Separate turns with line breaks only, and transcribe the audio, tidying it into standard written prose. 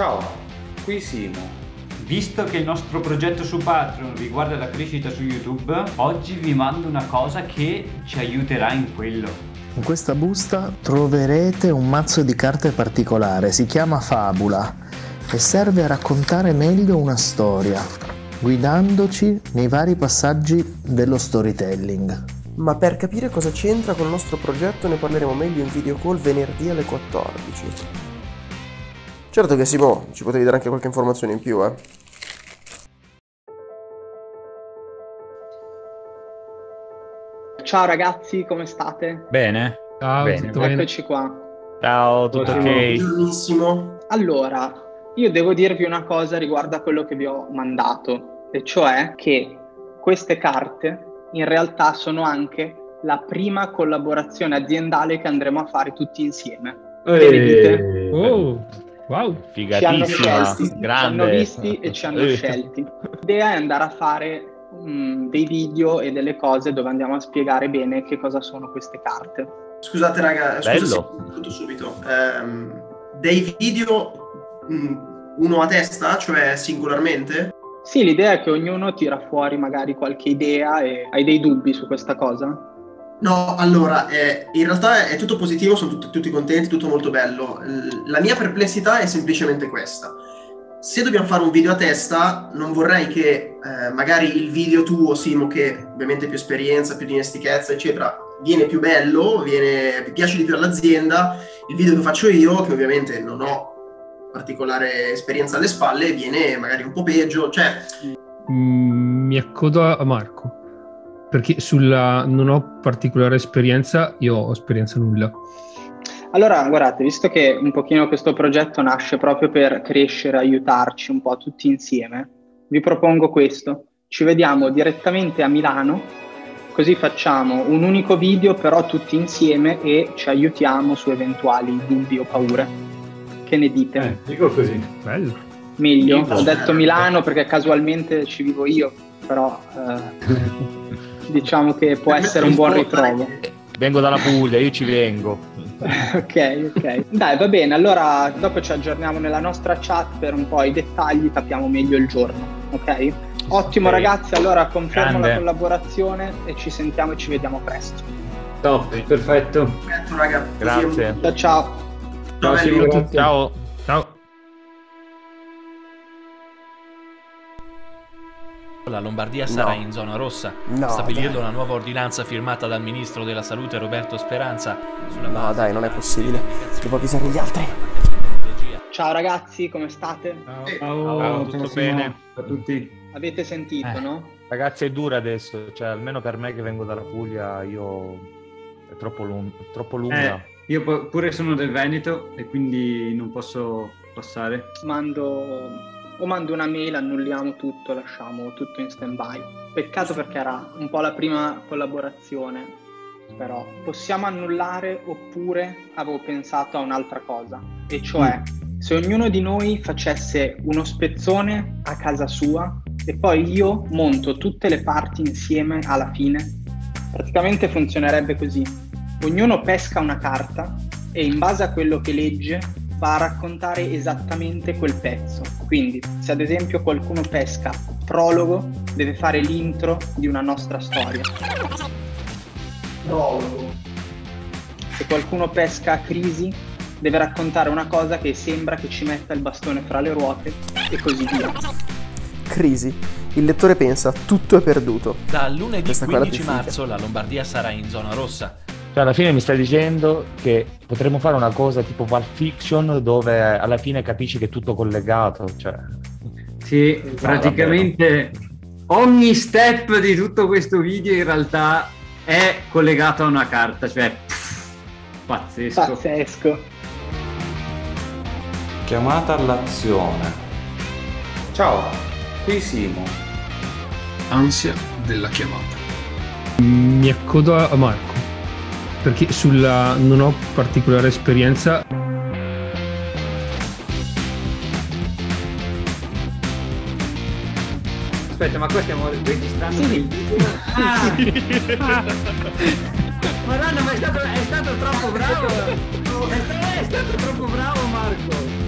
Ciao, qui Simo.
Visto che il nostro progetto su Patreon riguarda la crescita su YouTube, oggi vi mando una cosa che ci aiuterà in quello.
In questa busta troverete un mazzo di carte particolare, si chiama Fabula e serve a raccontare meglio una storia, guidandoci nei vari passaggi dello storytelling.
Ma per capire cosa c'entra con il nostro progetto ne parleremo meglio in video call venerdì alle 14. Certo che Simo, ci potevi dare anche qualche informazione in più, eh?
Ciao ragazzi, come state?
Bene.
Ciao,
Bene.
tutto bene?
Eccoci qua.
Ciao, tutto ok?
Buonissimo.
Allora, io devo dirvi una cosa riguardo a quello che vi ho mandato, e cioè che queste carte in realtà sono anche la prima collaborazione aziendale che andremo a fare tutti insieme. Che ne dite?
Oh, wow.
Ci hanno
Figatissima,
scelti, ci hanno
grande.
visti e ci hanno scelti. L'idea è andare a fare dei video e delle cose dove andiamo a spiegare bene che cosa sono queste carte.
Scusate raga,
Bello.
tutto subito. Dei video uno a testa, cioè singolarmente?
Sì, l'idea è che ognuno tira fuori magari qualche idea. E hai dei dubbi su questa cosa?
No, allora, in realtà è tutto positivo, sono tutti contenti, tutto molto bello. La mia perplessità è semplicemente questa. Se dobbiamo fare un video a testa, non vorrei che magari il video tuo, Simo, che ovviamente più esperienza, più dimestichezza, eccetera, viene più bello, piace di più all'azienda. Il video che faccio io, che ovviamente non ho particolare esperienza alle spalle, viene magari un po' peggio, cioè...
Mi accodo a Marco, perché non ho particolare esperienza, io ho esperienza nulla.
Allora, guardate, visto che un pochino questo progetto nasce proprio per crescere, aiutarci un po' tutti insieme, vi propongo questo. Ci vediamo direttamente a Milano, così facciamo un unico video però tutti insieme e ci aiutiamo su eventuali dubbi o paure. Che ne dite?
Dico così.
Bello.
Meglio?
Io-
Ho detto Milano perché casualmente ci vivo io, però diciamo che può essere un buon ritrovo.
Vengo dalla Puglia, io ci vengo.
Ok. Dai, va bene, allora dopo ci aggiorniamo nella nostra chat per un po' i dettagli, capiamo meglio il giorno, ok? Ottimo
Ok.
ragazzi, allora confermo
Grande.
la collaborazione e ci sentiamo e ci vediamo presto.
Top, perfetto.
Perfetto, raga.
Grazie.
Ciao ciao!
Ciao Simo, grazie.
Ciao.
Ciao.
La Lombardia sarà
No.
in zona rossa,
No,
stabilindo
dai.
una nuova ordinanza firmata dal ministro della Salute Roberto Speranza. Sulla
No,
base
dai, non è
della
possibile.
indicazione
Devo avvisare gli altri.
strategia.
Ciao ragazzi, come state?
Ciao, tutto bene?
A tutti.
Avete sentito, no?
Ragazzi, è dura adesso, cioè almeno per me che vengo dalla Puglia, è troppo lunga.
Io pure sono del Veneto e quindi non posso passare.
Mando una mail, annulliamo tutto, lasciamo tutto in stand-by. Peccato perché era un po' la prima collaborazione, però possiamo annullare, oppure avevo pensato a un'altra cosa, e cioè se ognuno di noi facesse uno spezzone a casa sua e poi io monto tutte le parti insieme alla fine. Praticamente funzionerebbe così: ognuno pesca una carta e in base a quello che legge va a raccontare esattamente quel pezzo. Quindi, se ad esempio qualcuno pesca prologo, deve fare l'intro di una nostra storia. Se qualcuno pesca crisi, deve raccontare una cosa che sembra che ci metta il bastone fra le ruote, e così via.
Crisi. Il lettore pensa, tutto è perduto.
Da lunedì
Questa qua è la
15
più figa.
marzo la Lombardia sarà in zona rossa.
Cioè alla fine mi stai dicendo che potremmo fare una cosa tipo Pulp Fiction dove alla fine capisci che è tutto collegato, cioè...
Sì, praticamente ogni step di tutto questo video in realtà è collegato a una carta, cioè pazzesco.
Pazzesco.
Chiamata all'azione.
Ciao, qui Simo.
Ansia della chiamata.
Mi accodo a Marco, perché non ho particolare esperienza.
Aspetta, ma qua stiamo registrando
Sì.
il video? Madonna, ma è stato troppo bravo! È stato troppo bravo Marco!